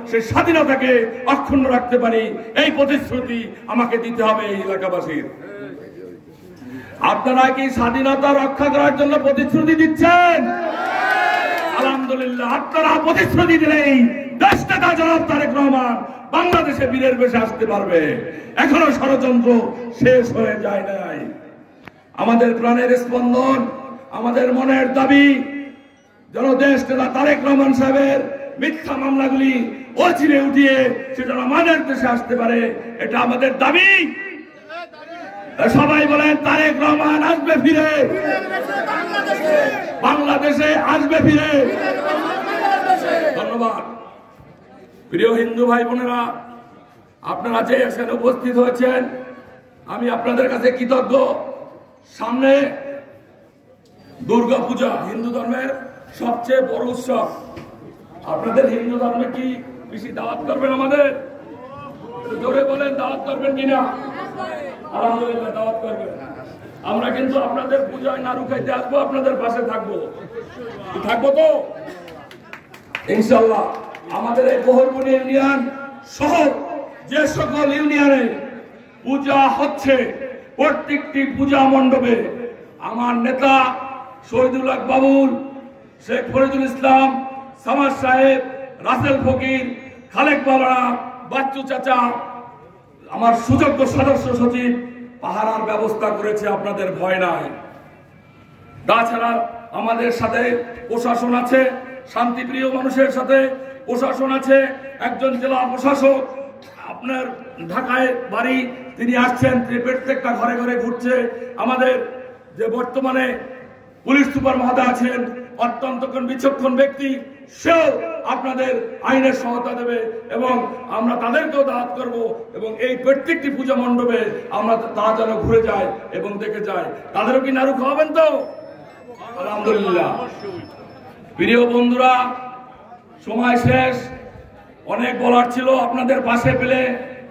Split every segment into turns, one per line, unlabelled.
সে স্বাধীনতাকে অক্ষুণ্ণ রাখতে পারি, এই প্রতিশ্রুতি আমাকে দিতে হবে এই এলাকাবাসীর। আপনারা কি স্বাধীনতা রক্ষা করার জন্য প্রতিশ্রুতি দিচ্ছেন? আলহামদুলিল্লাহ, আপনারা প্রতিশ্রুতি দিলেই দেশনেতা জনাব তারেক রহমান বাংলাদেশে বীরের বেশে আসতে পারবে। এখনো ষড়যন্ত্র শেষ হয়ে যায় নাই। আমাদের প্রাণের স্পন্দন, আমাদের মনের দাবি যেন দেশনেতা তারেক রহমান সাহেবের মিথ্যা মামলাগুলি অচিরে উঠিয়ে সেটা আমাদের দেশে আসতে পারে, এটা আমাদের দাবি। সবাই বলেন তারেক রহমান আসবে ফিরে, বাংলাদেশে আসবে ফিরে। ধন্যবাদ। প্রিয় হিন্দু ভাই বোনেরা, আপনারা যে এখানে উপস্থিত হয়েছেন, আমি আপনাদের কাছে কৃতজ্ঞ। সামনে দুর্গা পূজা, হিন্দু ধর্মের সবচেয়ে বড় উৎসব। আপনাদের হিন্দু ধর্মে কি বেশি দাওয়াত করবেন? আমাদের জোরে বলেন, দাওয়াত করবেন কিনা? আলহামদুলিল্লাহ, দাওয়াত করবেন। আমরা কিন্তু আপনাদের পূজায় নাড়ু খাইতে আসবো, আপনাদের পাশে থাকবো। থাকবো তো ইনশাল্লাহ। আমাদের এই বহরমনি ইউনিয়ন সহ যে সকল ইউনিয়নে পূজা হচ্ছে, প্রত্যেকটি পূজা মণ্ডপে আমার নেতা শহীদুল হক বাবুল, শেখ ফরিদুল ইসলাম, সামাদ সাহেব, রাসেল ফকির, খালেক বাবরা, বাচ্চু চাচা, আমার সুযোগ্য সদস্য সচিব পাহারার ব্যবস্থা করেছে, আপনাদের ভয় নাই। তাছাড়া আমাদের সাথে প্রশাসন আছে, শান্তিপ্রিয় মানুষের সাথে প্রশাসন আছে। একজন জেলা প্রশাসক আপনার ঢাকায় বাড়ি, তিনি আসছেন, প্রত্যেকটা ঘরে ঘরে ঘুরছে। আমাদের যে বর্তমানে পুলিশ সুপার মহোদয় আছেন, অত্যন্ত বিচক্ষণ ব্যক্তি, সেও আপনাদের আইনের সহায়তা দেবে এবং আমরা তাদেরকেও দাওয়াত করব এবং এই প্রত্যেকটি পূজা মণ্ডপে আমরা তারা যেন ঘুরে যায় এবং দেখে যায়। তাদেরও কি নাড়ু খাওয়াবেন তো? আলহামদুলিল্লাহ। প্রিয় বন্ধুরা, সময় শেষ, অনেক বলার ছিল। আপনাদের পাশে পেলে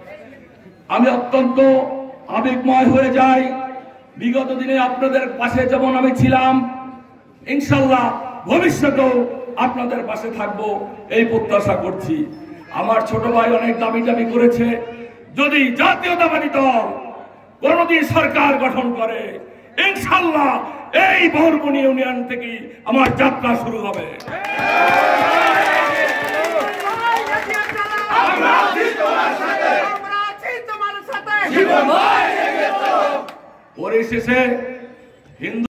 আমি অত্যন্ত আবেগময় হয়ে যাই। বিগত দিনে আপনাদের পাশে যেমন আমি ছিলাম, ইনশাল্লাহ ভবিষ্যতেও আপনাদের পাশে থাকবো, এই প্রত্যাশা করছি। আমার ছোট ভাই অনেক দাবি দাবি করেছে, যদি জাতীয়তাবাদী দল কোনদিন সরকার গঠন করে, ইনশাল্লাহ এই বহরমনি ইউনিয়ন থেকে আমার যাত্রা শুরু হবে। পরিশেষে হিন্দু